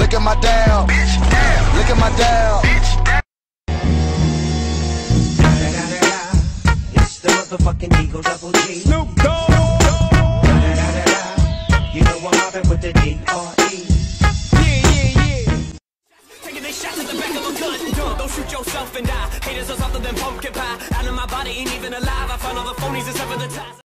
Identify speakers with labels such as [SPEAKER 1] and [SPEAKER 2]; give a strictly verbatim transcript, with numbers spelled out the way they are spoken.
[SPEAKER 1] Look at my dial. Look at my dial.
[SPEAKER 2] It's the motherfucking Eagle Double G.
[SPEAKER 3] Snoop Dogg.
[SPEAKER 2] You know I'm mobbing with the D R E.
[SPEAKER 3] Yeah, yeah, yeah.
[SPEAKER 4] Taking these shots at the back of a gun. Don't, don't shoot yourself and die. Haters are softer than pumpkin pie. Out of my body ain't even alive. I found all the phonies except for the ties.